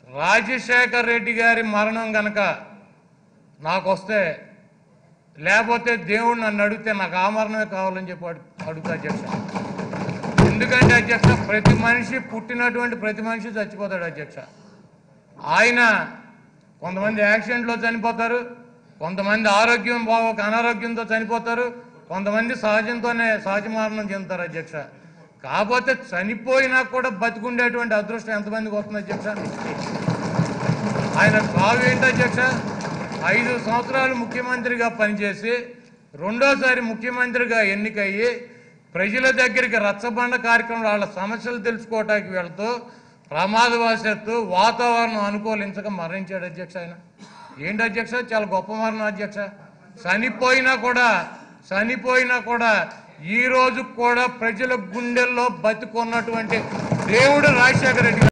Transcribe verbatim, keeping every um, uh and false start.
రాజశేఖర్ రెడ్డి గారి మరణం గనక నాకు వస్తే లేకపోతే దేవుడు నన్ను అడిగితే నాకు ఆ మరణమే కావాలని చెప్పి అడుగుతా అధ్యక్ష. ఎందుకంటే అధ్యక్ష ప్రతి మనిషి పుట్టినటువంటి ప్రతి మనిషి చచ్చిపోతాడు అధ్యక్ష. ఆయన కొంతమంది యాక్సిడెంట్లో చనిపోతారు, కొంతమంది ఆరోగ్యం బాగోక అనారోగ్యంతో చనిపోతారు, కొంతమంది సహజంతోనే సహజ మరణం చెందుతారు అధ్యక్ష. కాకపోతే చనిపోయినా కూడా బతికుండేటువంటి అదృష్టం ఎంతమందికి వస్తుంది అధ్యక్ష? ఆయన సాగు ఏంటి అధ్యక్ష? ఐదు సంవత్సరాలు ముఖ్యమంత్రిగా పనిచేసి రెండోసారి ముఖ్యమంత్రిగా ఎన్నికయ్యి ప్రజల దగ్గరికి రచ్చబండ కార్యక్రమం వాళ్ళ సమస్యలు తెలుసుకోవటానికి వెళుతూ ప్రమాదవశాత్తు వాతావరణం అనుకూలించక మరణించాడు అధ్యక్ష. ఆయన ఏంటి అధ్యక్ష? చాలా గొప్ప మరణం అధ్యక్ష. చనిపోయినా కూడా చనిపోయినా కూడా ఈ రోజు కూడా ప్రజల గుండెల్లో బతికున్నటువంటి దేవుడు రాజశేఖర రెడ్డి.